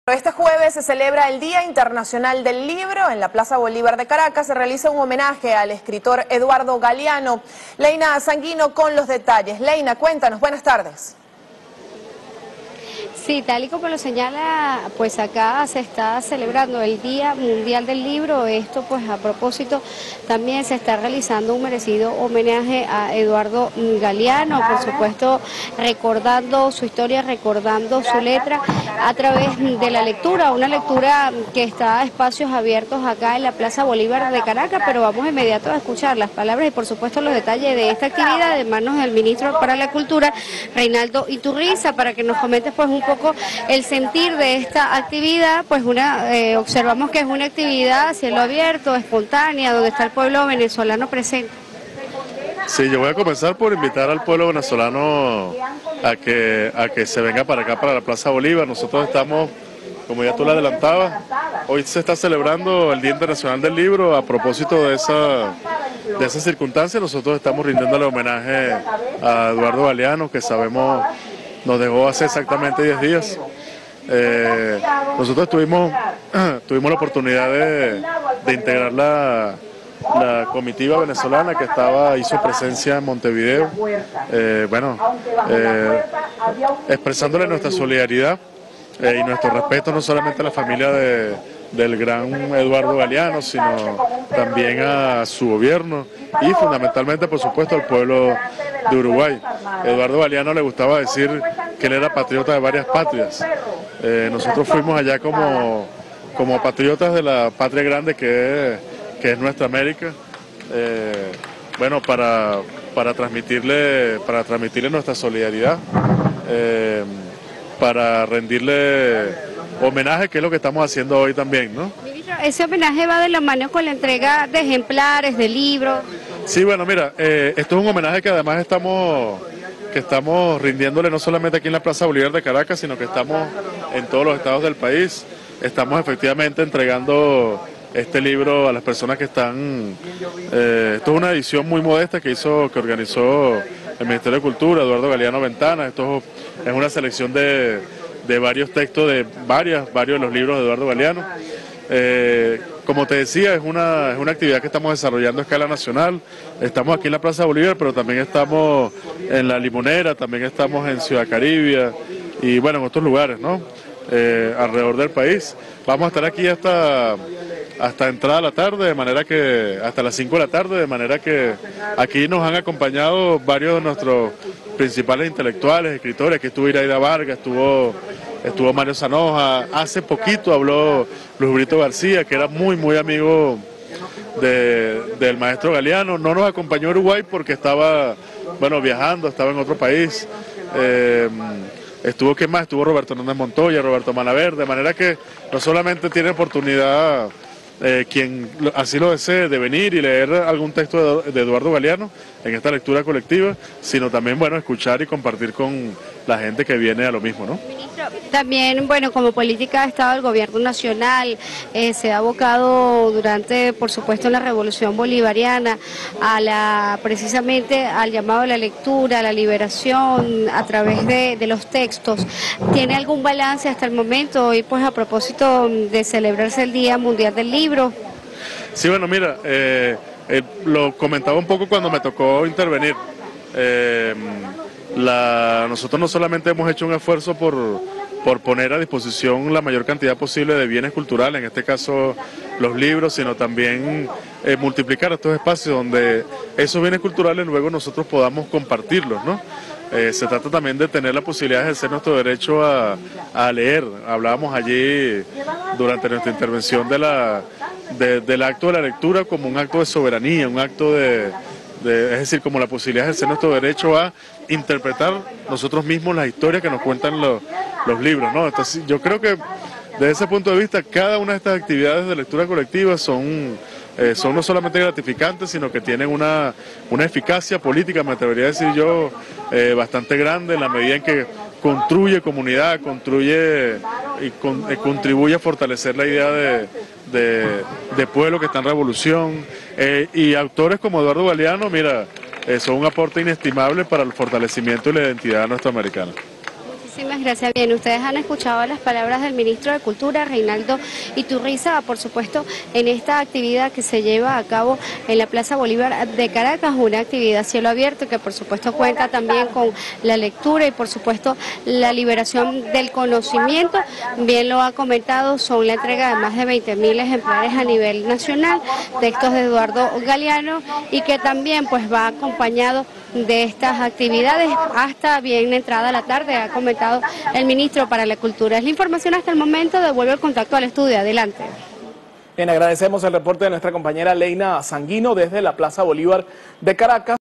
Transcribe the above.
Este jueves se celebra el Día Internacional del Libro. En la Plaza Bolívar de Caracas se realiza un homenaje al escritor Eduardo Galeano. Leina Sanguino con los detalles. Leina, cuéntanos, buenas tardes. Sí, tal y como lo señala, pues acá se está celebrando el Día Mundial del Libro. Esto pues a propósito también se está realizando un merecido homenaje a Eduardo Galeano, por supuesto recordando su historia, recordando su letra a través de la lectura, una lectura que está a espacios abiertos acá en la Plaza Bolívar de Caracas, pero vamos de inmediato a escuchar las palabras y por supuesto los detalles de esta actividad de manos del ministro para la Cultura, Reinaldo Iturriza, para que nos comentes pues un poco el sentir de esta actividad. Pues observamos que es una actividad a cielo abierto, espontánea, donde está el pueblo venezolano presente. Sí, yo voy a comenzar por invitar al pueblo venezolano a que se venga para acá, para la Plaza Bolívar. Nosotros estamos, como ya tú lo adelantabas, hoy se está celebrando el Día Internacional del Libro. A propósito de esa circunstancia, nosotros estamos rindiéndole homenaje a Eduardo Galeano, que sabemos nos dejó hace exactamente 10 días. Nosotros tuvimos la oportunidad de integrar la comitiva venezolana que hizo presencia en Montevideo, expresándole nuestra solidaridad y nuestro respeto no solamente a la familia del gran Eduardo Galeano, sino también a su gobierno y fundamentalmente, por supuesto, al pueblo de Uruguay. Eduardo Galeano le gustaba decir que él era patriota de varias patrias. Nosotros fuimos allá como patriotas de la patria grande que es nuestra América, para transmitirle nuestra solidaridad, para rendirle homenaje, que es lo que estamos haciendo hoy también, ¿no? Ministro, ese homenaje va de la mano con la entrega de ejemplares, de libros. Sí, bueno, mira, esto es un homenaje que además estamos rindiéndole no solamente aquí en la Plaza Bolívar de Caracas, sino que estamos en todos los estados del país. Estamos efectivamente entregando este libro a las personas que están... esto es una edición muy modesta que organizó el Ministerio de Cultura, Eduardo Galeano Ventana. Esto es una selección de varios textos de varios de los libros de Eduardo Galeano. Como te decía, es una actividad que estamos desarrollando a escala nacional. Estamos aquí en la Plaza Bolívar, pero también estamos en La Limonera, también estamos en Ciudad Caribia y bueno, en otros lugares, ¿no? Alrededor del país. Vamos a estar aquí hasta entrada la tarde, de manera que hasta las 5 de la tarde, de manera que aquí nos han acompañado varios de nuestros principales intelectuales, escritores. Aquí estuvo Iraida Vargas, estuvo Mario Zanoja, hace poquito habló Luis Brito García, que era muy amigo del maestro Galeano. No nos acompañó a Uruguay porque estaba, viajando, estaba en otro país. Estuvo Roberto Hernández Montoya, Roberto Malaver, de manera que no solamente tiene oportunidad quien así lo desee de venir y leer algún texto de Eduardo Galeano en esta lectura colectiva, sino también, escuchar y compartir con la gente que viene a lo mismo, ¿no? Ministro, también, como política de Estado del Gobierno Nacional, se ha abocado durante, por supuesto, la Revolución Bolivariana precisamente al llamado a la lectura, a la liberación a través de los textos. ¿Tiene algún balance hasta el momento, hoy pues a propósito de celebrarse el Día Mundial del Libro? Sí, mira, lo comentaba un poco cuando me tocó intervenir. Nosotros no solamente hemos hecho un esfuerzo por poner a disposición la mayor cantidad posible de bienes culturales, en este caso los libros, sino también multiplicar estos espacios donde esos bienes culturales luego nosotros podamos compartirlos, ¿no? Se trata también de tener la posibilidad de ejercer nuestro derecho a leer. Hablábamos allí durante nuestra intervención del acto de la lectura como un acto de soberanía, un acto es decir, como la posibilidad de ejercer nuestro derecho a interpretar nosotros mismos las historias que nos cuentan los libros, ¿no? Entonces, yo creo que desde ese punto de vista, cada una de estas actividades de lectura colectiva son no solamente gratificantes, sino que tienen una eficacia política, me atrevería a decir yo, bastante grande, en la medida en que construye comunidad, contribuye a fortalecer la idea de pueblo que está en revolución. Y autores como Eduardo Galeano, mira, son un aporte inestimable para el fortalecimiento y la identidad norteamericana. Muchísimas gracias. Bien, ustedes han escuchado las palabras del ministro de Cultura, Reinaldo Iturriza, por supuesto, en esta actividad que se lleva a cabo en la Plaza Bolívar de Caracas, una actividad a cielo abierto que por supuesto cuenta también con la lectura y por supuesto la liberación del conocimiento. Bien lo ha comentado, son la entrega de más de 20.000 ejemplares a nivel nacional, textos de Eduardo Galeano, y que también pues va acompañado de estas actividades hasta bien entrada la tarde, ha comentado el ministro para la Cultura. Es la información hasta el momento, devuelvo el contacto al estudio. Adelante. Bien, agradecemos el reporte de nuestra compañera Leina Sanguino desde la Plaza Bolívar de Caracas.